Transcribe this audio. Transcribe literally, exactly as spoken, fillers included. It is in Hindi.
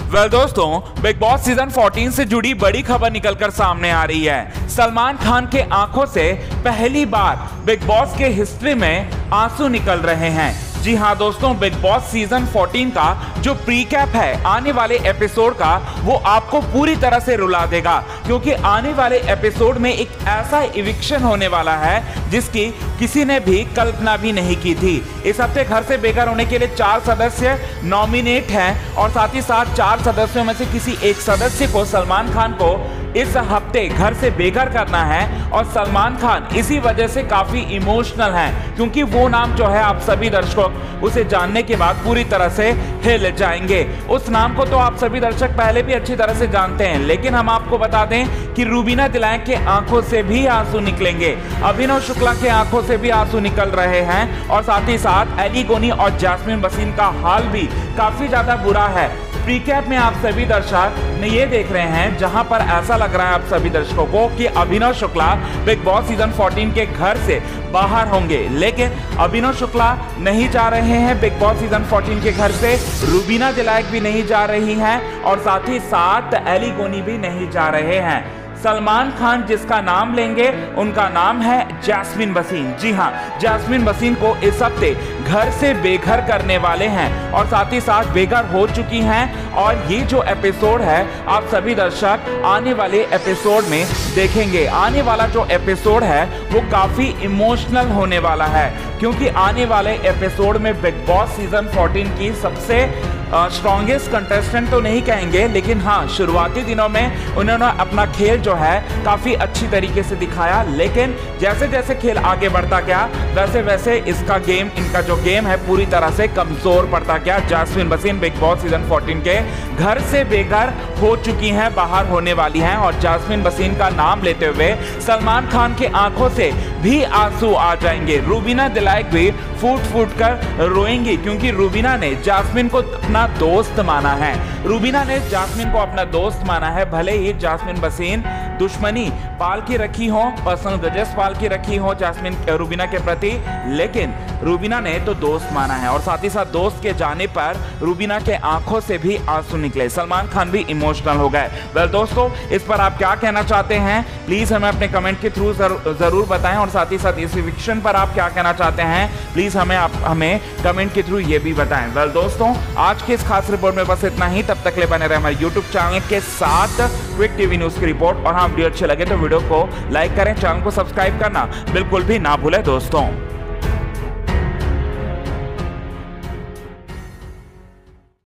वेल दोस्तों, बिग बॉस सीजन चौदह से जुड़ी बड़ी खबर निकलकर सामने आ रही है। सलमान खान के आंखों से पहली बार बिग बॉस के हिस्ट्री में आंसू निकल रहे हैं। जी हां दोस्तों, बिग बॉस सीजन चौदह का जो प्री कैप है आने वाले एपिसोड का, वो आपको पूरी तरह से रुला देगा, क्योंकि आने वाले एपिसोड में एक ऐसा इविक्शन होने वाला है जिसकी किसी ने भी कल्पना भी नहीं की थी। इस हफ्ते घर से बेघर होने के लिए चार सदस्य नॉमिनेट हैं और साथ ही साथ चार सदस्यों में से किसी एक सदस्य को, सलमान खान को, इस हफ्ते घर से बेघर करना है। और सलमान खान इसी वजह से काफी इमोशनल हैं, क्योंकि वो नाम जो है आप सभी दर्शक उसे जानने के बाद पूरी तरह से हिल जाएंगे। उस नाम को तो आप सभी दर्शक पहले भी अच्छी तरह से जानते हैं, लेकिन हम आपको बता दें कि रूबीना दिलायक के आंखों से भी आंसू निकलेंगे। अभिनव शुक्ला के आंखों से भी आंसू निकल रहे हैं और साथ ही साथ एली गोनी और जैस्मिन वसीम का हाल भी काफी ज्यादा बुरा है। प्री कैप में आप सभी दर्शक ने ये देख रहे हैं, जहां पर ऐसा लग रहा है आप सभी दर्शकों को कि Abhinav Shukla Bigg Boss season चौदह के घर से बाहर होंगे, लेकिन अभिनव शुक्ला नहीं जा रहे हैं बिग बॉस सीजन चौदह के घर से। रूबीना दिलायक भी नहीं जा रही हैं और साथ ही साथ एली गोनी भी नहीं जा रहे हैं। सलमान खान जिसका नाम लेंगे उनका नाम है जैस्मिन वसीम। जी हां, जैस्मिन वसीम को इस हफ्ते घर से बेघर करने वाले हैं और साथ ही साथ बेघर हो चुकी हैं। और ये जो एपिसोड है आप सभी दर्शक आने वाले एपिसोड में देखेंगे। आने वाला जो एपिसोड है वो काफी इमोशनल होने वाला है, क्योंकि आने वाले एपिसोड में बिग बॉस सीजन चौदह की सबसे स्ट्रॉन्गेस्ट कंटेस्टेंट तो नहीं कहेंगे, लेकिन हाँ, शुरुआती दिनों में उन्होंने अपना खेल जो है काफी अच्छी तरीके से दिखाया, लेकिन जैसे जैसे खेल आगे बढ़ता गया वैसे वैसे इसका गेम इनका जो गेम है पूरी तरह से कमजोर पड़ता गया। Jasmin Waseem Bigg Boss season चौदह के घर से बेघर हो चुकी हैं, बाहर होने वाली हैं और जैस्मिन वसीम का नाम लेते हुए सलमान खान के आंखों से भी आंसू आ जाएंगे। रूबीना दिलायक भी फूट फूट कर रोएंगी, क्योंकि रूबीना ने जैस्मिन को अपना दोस्त माना है। रूबीना ने जैस्मिन को अपना दोस्त माना है, भले ही जैस्मिन वसीम दुश्मनी पाल की रखी हो, पर्सनल ग्रजेस पाल की रखी हो जैस्मिन रूबीना के प्रति, लेकिन रूबीना ने तो दोस्त माना है। और साथ ही साथ दोस्त के जाने पर रूबीना के आंखों से भी आंसू निकले, सलमान खान भी इमोशनल हो गए। वेल दोस्तों, इस पर आप क्या कहना चाहते हैं प्लीज हमें अपने कमेंट के थ्रू जरूर बताएं और साथ ही साथ इस इविक्शन पर आप क्या कहना चाहते हैं प्लीज हमें आप हमें कमेंट के थ्रू ये भी बताएं। वेल दोस्तों, आज के इस खास रिपोर्ट में बस इतना ही। तब तक ले बने रहे हमारे यूट्यूब चैनल के साथ क्विक टीवी न्यूज की रिपोर्ट। और हाँ, वीडियो अच्छे लगे तो वीडियो को लाइक करें, चैनल को सब्सक्राइब करना बिल्कुल भी ना भूलें दोस्तों।